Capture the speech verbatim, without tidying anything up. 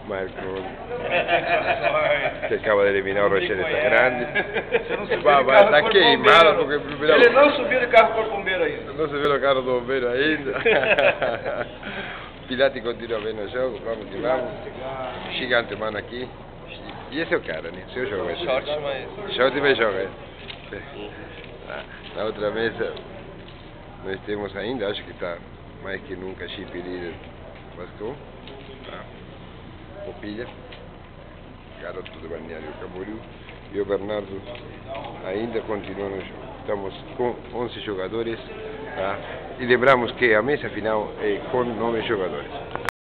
Marco, que acaba de eliminar o Rocher, está grande. Você não subiu Vai, de vai, carro tá do queimado bombeiro. porque primeiro... Ele não subiu de carro por bombeiro ainda. Não se viu o carro do bombeiro ainda. Pilati continua bem no jogo, vamos que vamos. Gigante mano aqui. E esse é o cara, né? Seu jogo esse. Short, mas... Short e joga, é. Na outra mesa nós temos ainda, acho que está mais que nunca, chip líder Vasco, tá? Popilha, garoto do Balneário Camboriú, e o Bernardo ainda continua no jogo. Estamos com onze jogadores, tá? E lembramos que a mesa final é com nove jogadores.